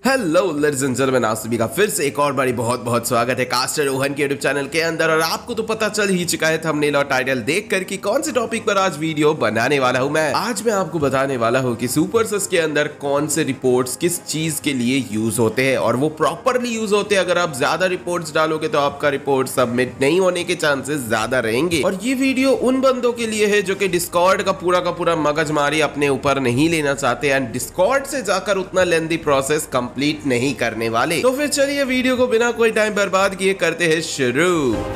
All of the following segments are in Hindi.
हेलो लेडीज एंड जेंटलमैन, आप सभी का फिर से एक और बारी बहुत बहुत स्वागत है कास्टर रोहन के यूट्यूब चैनल के अंदर। और आपको तो पता चल ही चुका है थंबनेल और टाइटल देखकर कि कौन से टॉपिक पर आज वीडियो बनाने वाला हूं। आज मैं आपको बताने वाला हूं कि सुपरसेस के अंदर कौन से रिपोर्ट्स किस चीज के लिए यूज होते हैं और वो प्रॉपरली यूज होते हैं। अगर आप ज्यादा रिपोर्ट्स डालोगे तो आपका रिपोर्ट सबमिट नहीं होने के चांसेस ज्यादा रहेंगे। और ये वीडियो उन बंदों के लिए है जो कि डिस्कॉर्ड का पूरा मगजमारी अपने ऊपर नहीं लेना चाहते एंड डिस्कॉर्ड से जाकर उतना लेंथी प्रोसेस कंप्लीट नहीं करने वाले। तो फिर चलिए वीडियो को बिना कोई टाइम बर्बाद किए करते हैं शुरू।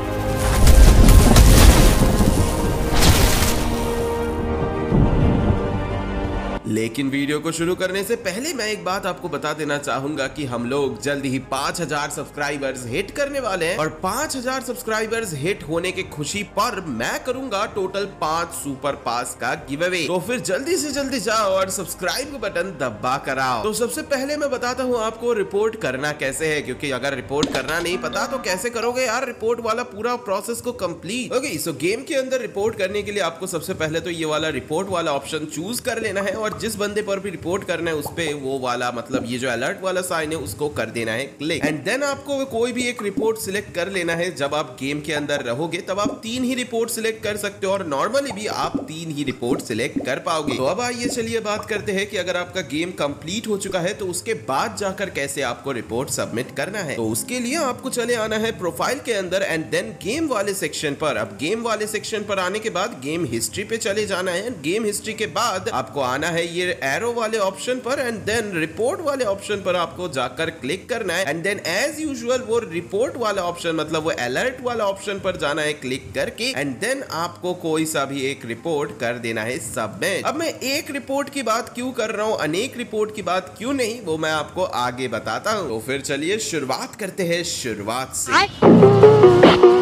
लेकिन वीडियो को शुरू करने से पहले मैं एक बात आपको बता देना चाहूंगा कि हम लोग जल्दी ही 5000 सब्सक्राइबर्स हिट करने वाले हैं और 5000 सब्सक्राइबर्स हिट होने के खुशी पर मैं करूंगा टोटल 5 सुपर पास का गिव अवे। तो फिर जल्दी से जल्दी जाओ और सब्सक्राइब का बटन दबा कर आओ। तो सबसे पहले मैं बताता हूँ आपको रिपोर्ट करना कैसे है, क्योंकि अगर रिपोर्ट करना नहीं पता तो कैसे करोगे यार रिपोर्ट वाला पूरा प्रोसेस को कंप्लीट। ओके, सो गेम के अंदर रिपोर्ट करने के लिए आपको सबसे पहले तो ये वाला रिपोर्ट वाला ऑप्शन चूज कर लेना है और जिस बंदे पर भी रिपोर्ट करना है उस पे वो वाला मतलब ये जो अलर्ट वाला साइन है उसको कर देना है क्लिक। एंड देन आपको कोई भी एक रिपोर्ट सिलेक्ट कर लेना है। जब आप गेम के अंदर रहोगे तब आप 3 ही रिपोर्ट सिलेक्ट कर सकते हो और नॉर्मली भी आप 3 ही रिपोर्ट सिलेक्ट कर पाओगे। तो अब आइए चलिए बात करते हैं कि अगर आपका गेम कंप्लीट हो चुका है तो उसके बाद जाकर कैसे आपको रिपोर्ट सबमिट करना है। तो उसके लिए आपको चले आना है प्रोफाइल के अंदर एंड देन गेम वाले सेक्शन पर। अब गेम वाले सेक्शन पर आने के बाद गेम हिस्ट्री पे चले जाना है। गेम हिस्ट्री के बाद आपको आना है ये एरो वाले ऑप्शन पर एंड देन रिपोर्ट वाले ऑप्शन पर आपको जाकर क्लिक करना है एंड देन एज यूजुअल वो रिपोर्ट वाला ऑप्शन मतलब वो अलर्ट वाला ऑप्शन पर जाना है क्लिक करके एंड देन आपको कोई सा भी एक रिपोर्ट कर देना है सबमिट। अब मैं एक रिपोर्ट की बात क्यों कर रहा हूँ, अनेक रिपोर्ट की बात क्यों नहीं, वो मैं आपको आगे बताता हूँ। तो फिर चलिए शुरुआत करते हैं शुरुआत से।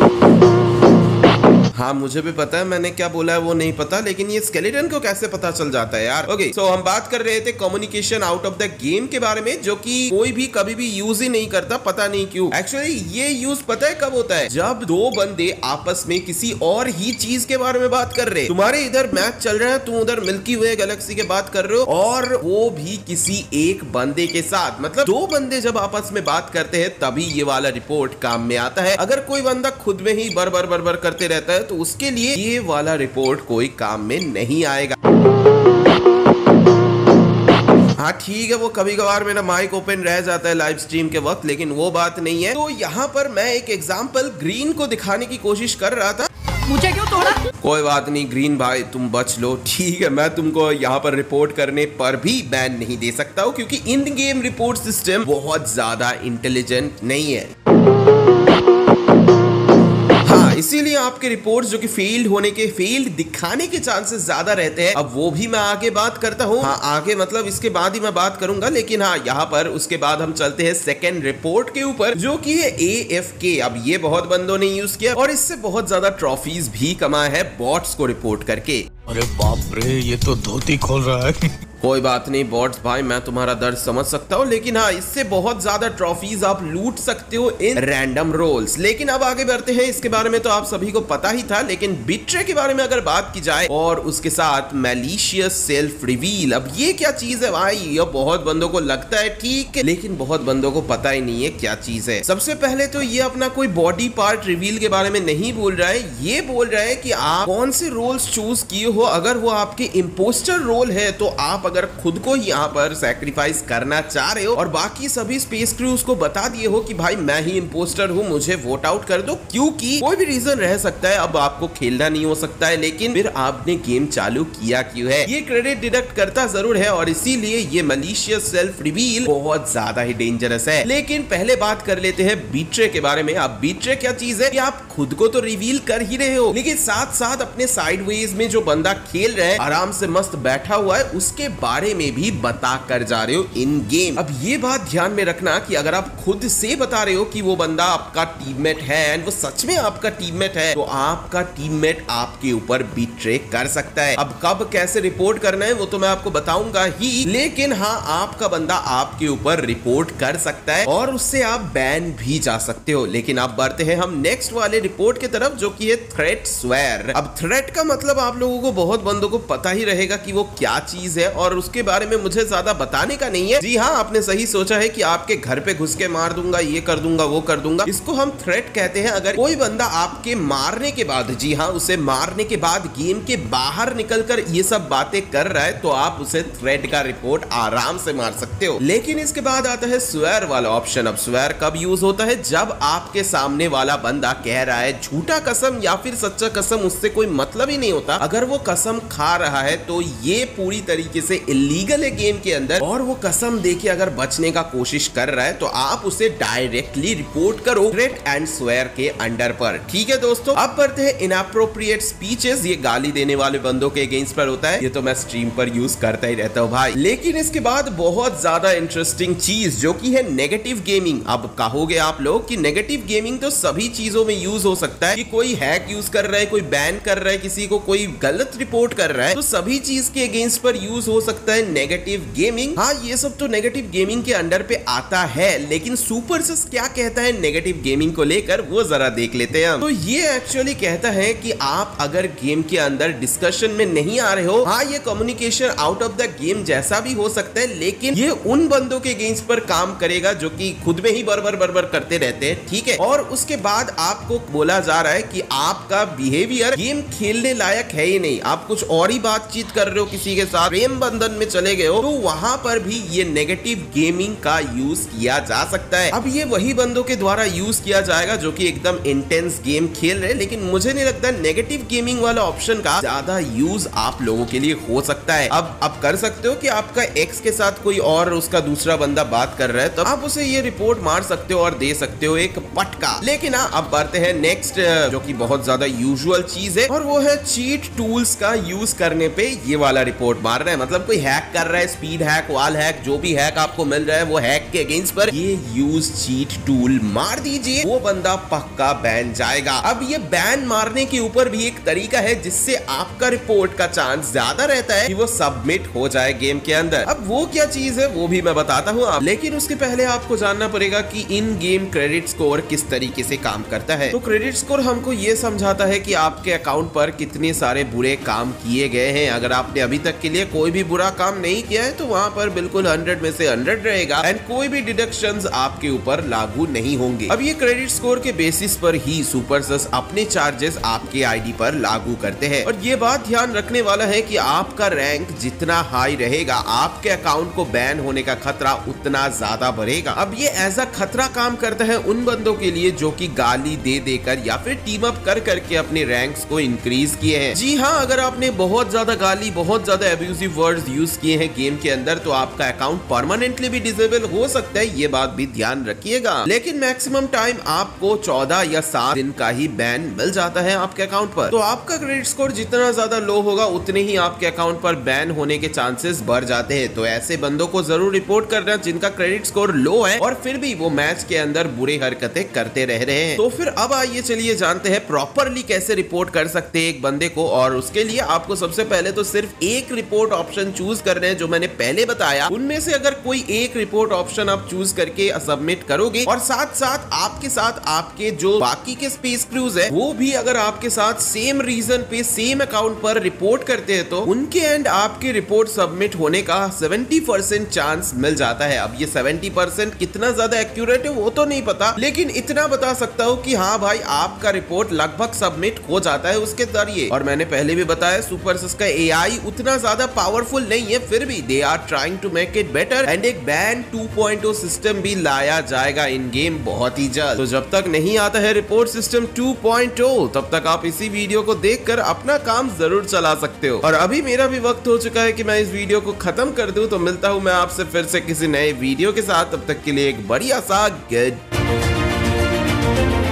हाँ, मुझे भी पता है मैंने क्या बोला है वो नहीं पता, लेकिन ये स्केलेटन को कैसे पता चल जाता है यार। ओके, सो हम बात कर रहे थे communication out of the game के बारे में, जो कि कोई भी कभी भी यूज ही नहीं करता, पता नहीं क्यों। एक्चुअली ये यूज पता है कब होता है, जब 2 बंदे आपस में किसी और ही चीज के बारे में बात कर रहे हैं। तुम्हारे इधर मैच चल रहा है, तुम उधर मिल्की वे गैलेक्सी के बात कर रहे हो और वो भी किसी एक बंदे के साथ, मतलब 2 बंदे जब आपस में बात करते हैं तभी ये वाला रिपोर्ट काम में आता है। अगर कोई बंदा खुद में ही बर करते रहता है तो उसके लिए ये वाला रिपोर्ट कोई काम में नहीं आएगा। हाँ ठीक है, वो कभी कभार मेरा माइक ओपन रह जाता है लाइव स्ट्रीम के वक्त, लेकिन वो बात नहीं है। तो यहाँ पर मैं एक एग्जांपल ग्रीन को दिखाने की कोशिश कर रहा था। मुझे क्यों तोड़ा? कोई बात नहीं ग्रीन भाई, तुम बच लो, ठीक है। मैं तुमको यहाँ पर रिपोर्ट करने पर भी बैन नहीं दे सकता हूँ क्योंकि इन गेम रिपोर्ट सिस्टम बहुत ज्यादा इंटेलिजेंट नहीं है। इसीलिए आपके रिपोर्ट्स जो कि फेल्ड होने के फेल्ड दिखाने के चांसेस ज्यादा रहते हैं। अब वो भी मैं आगे बात करता हूँ। हाँ, आगे मतलब इसके बाद ही मैं बात करूंगा, लेकिन हाँ यहाँ पर उसके बाद हम चलते हैं सेकंड रिपोर्ट के ऊपर जो कि है AFK। अब ये बहुत बंदों ने यूज किया और इससे बहुत ज्यादा ट्रॉफीज भी कमाए हैं बॉट्स को रिपोर्ट करके। अरे बाप रे, ये तो धोती खोल रहा है। कोई बात नहीं बॉट्स भाई, मैं तुम्हारा दर्द समझ सकता हूँ, लेकिन हाँ इससे बहुत ज्यादा ट्रॉफीज आप लूट सकते हो इन रैंडम रोल्स। लेकिन अब आगे बढ़ते हैं, इसके बारे में तो आप सभी को पता ही था, लेकिन बिट्रे के बारे में अगर बात की जाए और उसके साथ मैलिशियस सेल्फ रिवील। अब ये क्या चीज है भाई, ये बहुत बंदों को लगता है ठीक, लेकिन बहुत बंदों को पता ही नहीं है क्या चीज है। सबसे पहले तो ये अपना कोई बॉडी पार्ट रिवील के बारे में नहीं बोल रहा है, ये बोल रहा है कि आप कौन से रोल्स चूज किए हो। अगर वो आपके इम्पोस्टर रोल है तो आप अगर खुद को ही यहाँ पर सैक्रिफाइस करना चाह रहे हो और बाकी सभी स्पेस क्रूज को बता दिए हो कि भाई मैं ही इम्पोस्टर हूँ, मुझे वोट आउट कर दो, क्योंकि कोई भी रीजन रह सकता है। अब आपको खेलना नहीं हो सकता है, लेकिन फिर आपने गेम चालू किया क्यों है, ये क्रेडिट डिडक्ट करता जरूर है और इसीलिए ये मैलिशियस सेल्फ रिवील बहुत ज्यादा ही डेंजरस है। लेकिन पहले बात कर लेते हैं बीट्रे के बारे में। अब बीट्रे क्या चीज है कि आप खुद को तो रिवील कर ही रहे हो, लेकिन साथ साथ अपने साइडवेज में जो बंदा खेल रहा है आराम से मस्त बैठा हुआ है उसके बारे में भी बता कर जा रहे हो इन गेम। अब ये बात ध्यान में रखना कि अगर आप खुद से बता रहे हो कि वो बंदा आपका टीममेट है एंड वो सच में आपका टीममेट है तो आपका टीममेट आपके ऊपर बीट्रे कर सकता है। अब कब कैसे रिपोर्ट करना है वो तो मैं आपको बताऊंगा ही, लेकिन हाँ आपका बंदा आपके ऊपर रिपोर्ट कर सकता है और उससे आप बैन भी जा सकते हो। लेकिन अब बढ़ते हैं हम नेक्स्ट वाले रिपोर्ट की तरफ जो कि है थ्रेट स्वेर। अब थ्रेट का मतलब आप लोगों को बहुत बंदों को पता ही रहेगा कि वो क्या चीज है और और उसके बारे में मुझे ज्यादा बताने का नहीं है। जी हाँ, आपने सही सोचा है कि आपके घर पे घुस के मार दूंगा, ये कर दूंगा, वो कर दूंगा। इसको हम थ्रेट कहते हैं। अगर कोई बंदा आपके मारने के बाद, जी हाँ, उसे मारने के बाद गेम के बाहर निकलकर ये सब बातें कर रहा है तो आप उसे थ्रेट का रिपोर्ट आराम से मार सकते हो। लेकिन इसके बाद आता है स्वेर वाला ऑप्शन। अब स्वेर कब यूज होता है? जब आपके सामने वाला बंदा कह रहा है झूठा कसम या फिर सच्चा कसम, उससे कोई मतलब ही नहीं होता। अगर वो कसम खा रहा है तो ये पूरी तरीके से इलीगल है गेम के अंदर, और वो कसम देके अगर बचने का कोशिश कर रहा है तो आप उसे डायरेक्टली रिपोर्ट करो थ्रेट एंड स्वेर के अंडर पर। ठीक है दोस्तों, अब बढ़ते हैं इनअप्रोप्रिएट स्पीचेस। ये गाली देने वाले बंदों के अगेंस्ट पर होता है। ये तो मैं स्ट्रीम पर यूज करता ही रहता हूँ भाई। लेकिन इसके बाद बहुत ज्यादा इंटरेस्टिंग चीज जो कि है नेगेटिव गेमिंग। अब कहोगे आप लोग कि नेगेटिव गेमिंग तो सभी चीजों में यूज हो सकता है, कि कोई हैक यूज कर रहा है, कोई बैन कर रहा है किसी को, कोई गलत रिपोर्ट कर रहा है, तो सभी चीज के अगेंस्ट पर यूज हो सकता है नेगेटिव गेमिंग। हाँ, ये सब तो नेगेटिव गेमिंग के अंडर पे आता है, लेकिन सुपरसस क्या कहता है नेगेटिव गेमिंग को लेकर, वो जरा देख लेते हैं हम। तो ये एक्चुअली कहता है कि आप अगर गेम के अंदर डिस्कशन में नहीं आ रहे हो, हाँ, ये communication out of the game जैसा भी हो सकता है, लेकिन ये उन बंदों के अगेंस्ट पर काम करेगा जो कि खुद में ही बरबर करते रहते हैं। ठीक है, और उसके बाद आपको बोला जा रहा है कि आपका बिहेवियर गेम खेलने लायक है ही नहीं, आप कुछ और ही बातचीत कर रहे हो किसी के साथ, प्रेम बंधन में चले गए हो, तो वहां पर भी ये नेगेटिव गेमिंग का यूज किया जा सकता है। अब ये वही बंदों के द्वारा यूज किया जाएगा जो कि एकदम इंटेंस गेम खेल रहे हैं, लेकिन मुझे नहीं लगता नेगेटिव गेमिंग वाला ऑप्शन का ज्यादा यूज आप लोगों के लिए हो सकता है। अब कर सकते हो कि आपका एक्स के साथ कोई और उसका दूसरा बंदा बात कर रहा है, तो आप उसे ये रिपोर्ट मार सकते हो और दे सकते हो एक पटका। लेकिन अब बढ़ते हैं नेक्स्ट, जो कि बहुत ज्यादा यूजुअल चीज है, और वो है चीट टूल्स का यूज करने पे ये वाला रिपोर्ट मार रहा है। मतलब कोई हैक कर रहा है, स्पीड हैक, वॉल हैक, जो भी हैक आपको मिल रहा है वो हैक के अगेंस्ट पर ये यूज चीट टूल मार दीजिए, वो बंदा पक्का बैन जाएगा। अब ये बैन मारने के ऊपर भी एक तरीका है जिससे आपका रिपोर्ट का चांस ज्यादा रहता है कि वो सबमिट हो जाए गेम के अंदर। अब वो क्या चीज है वो भी मैं बताता हूँ आप, लेकिन उसके पहले आपको जानना पड़ेगा कि इन गेम क्रेडिट स्कोर किस तरीके से काम करता है। तो क्रेडिट स्कोर हमको ये समझाता है कि आपके अकाउंट पर कितने सारे बुरे काम किए गए हैं। अगर आपने अभी तक के लिए कोई भी बुरा काम नहीं किया है तो वहाँ पर बिल्कुल 100 में से 100 रहेगा, एंड कोई भी डिडक्शंस आपके ऊपर लागू नहीं होंगे। अब ये क्रेडिट स्कोर के बेसिस पर ही सुपरसस अपने चार्जेस आपके आईडी पर लागू करते हैं। और ये बात ध्यान रखने वाला है कि आपका रैंक जितना हाई रहेगा, आपके अकाउंट को बैन होने का खतरा उतना ज्यादा बढ़ेगा। अब ये ऐसा खतरा काम करता है उन बंदों के लिए जो कि गाली दे देकर या फिर टीम अप कर करके अपने रैंक्स को इंक्रीज किए हैं। जी हाँ, अगर आपने बहुत ज्यादा गाली, बहुत ज्यादा एब्यूजिव वर्ड्स यूज किए हैं गेम के अंदर, तो आपका अकाउंट परमानेंटली भी डिसेबल हो सकता है, ये बात भी ध्यान रखिएगा। लेकिन मैक्सिमम टाइम आपको 14 या 7 दिन का ही बैन मिल जाता है आपके अकाउंट पर। तो आपका क्रेडिट स्कोर जितना ज्यादा लो होगा उतने ही आपके अकाउंट पर बैन होने के चांसेस बढ़ जाते हैं। तो ऐसे बंदों को जरूर रिपोर्ट करना जिनका क्रेडिट स्कोर लो है और फिर भी वो मैच के अंदर बुरी हरकतें करते रह रहे हैं। तो फिर अब आइए चलिए जानते हैं प्रॉपरली कैसे रिपोर्ट कर सकते हैं एक बंदे को। और उसके लिए आपको सबसे पहले तो सिर्फ एक रिपोर्ट ऑप्शन चूज करना है जो मैंने पहले बताया। उनमें से अगर कोई एक रिपोर्ट ऑप्शन आप चूज करके सबमिट करोगे और साथ साथ आपके जो बाकी के स्पेस क्रूज है वो भी अगर आपके साथ सेम रीजन पे सेम अकाउंट पर रिपोर्ट करते हैं तो उनके एंड आपकी रिपोर्ट सबमिट होने का 70% चांस मिल जाता है। अब ये 70% कितना ज्यादा एक्यूरेट है वो तो नहीं पता, लेकिन इतना बता सकता हूँ कि हाँ भाई आपका रिपोर्ट लगभग सबमिट हो जाता है उसके जरिए। और मैंने पहले भी बताया सुपरसस का एआई उतना ज्यादा पावरफुल नहीं है, फिर भी they are trying to make it better, and एक बैन 2.0 सिस्टम भी लाया जाएगा इन गेम बहुत ही जल्द। तो जब तक नहीं आता है रिपोर्ट सिस्टम 2.0 तब तक आप इसी वीडियो को देखकर अपना काम जरूर चला सकते हो। और अभी मेरा भी वक्त हो चुका है कि मैं इस वीडियो को खत्म कर दूं, तो मिलता हूं मैं आपसे फिर से किसी नए वीडियो के साथ। तब तक के लिए एक बढ़िया सा गुड